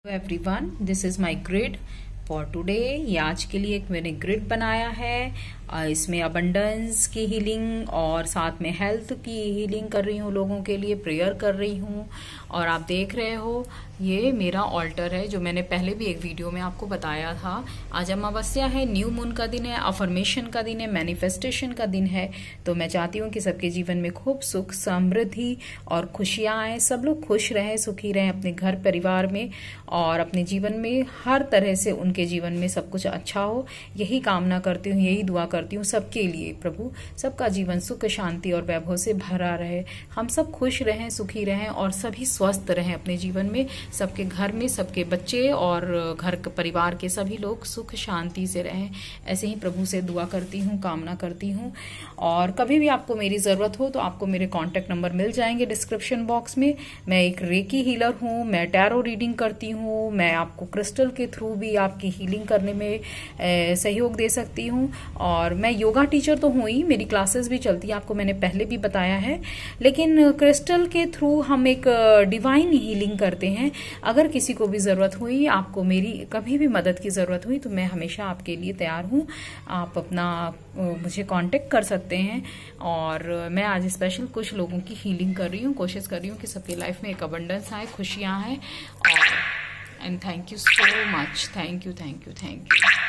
Everyone, this is my grid for today. ये आज के लिए एक मैंने ग्रिड बनाया है। इसमें अबंडेंस की हीलिंग और साथ में हेल्थ की हीलिंग कर रही हूँ, लोगों के लिए प्रेयर कर रही हूँ। और आप देख रहे हो ये मेरा ऑल्टर है, जो मैंने पहले भी एक वीडियो में आपको बताया था। आज अमावस्या है, न्यू मून का दिन है, अफर्मेशन का दिन है, मैनिफेस्टेशन का दिन है। तो मैं चाहती हूँ कि सबके जीवन में खूब सुख, समृद्धि और खुशियाँ आए। सब लोग खुश रहें, सुखी रहें अपने घर परिवार में और अपने जीवन में। हर तरह से उनके जीवन में सब कुछ अच्छा हो, यही कामना करती हूँ, यही दुआ करती हूँ सबके लिए। प्रभु सबका जीवन सुख, शांति और वैभव से भरा रहे। हम सब खुश रहें, सुखी रहें और सभी स्वस्थ रहें अपने जीवन में। सबके घर में सबके बच्चे और घर परिवार के सभी लोग सुख शांति से रहें। ऐसे ही प्रभु से दुआ करती हूँ, कामना करती हूँ। और कभी भी आपको मेरी जरूरत हो तो आपको मेरे कांटेक्ट नंबर मिल जाएंगे डिस्क्रिप्शन बॉक्स में। मैं एक रेकी हीलर हूँ, मैं टैरो रीडिंग करती हूँ, मैं आपको क्रिस्टल के थ्रू भी आपकी हीलिंग करने में सहयोग दे सकती हूँ। और मैं योगा टीचर तो हूँ ही, मेरी क्लासेस भी चलती है, आपको मैंने पहले भी बताया है। लेकिन क्रिस्टल के थ्रू हम एक डिवाइन हीलिंग करते हैं। अगर किसी को भी जरूरत हुई, आपको मेरी कभी भी मदद की जरूरत हुई, तो मैं हमेशा आपके लिए तैयार हूँ। आप अपना मुझे कांटेक्ट कर सकते हैं। और मैं आज स्पेशल कुछ लोगों की हीलिंग कर रही हूँ, कोशिश कर रही हूँ कि सबकी लाइफ में एक अबंडेंस आए, खुशियाँ आए। और and thank you so much, thank you.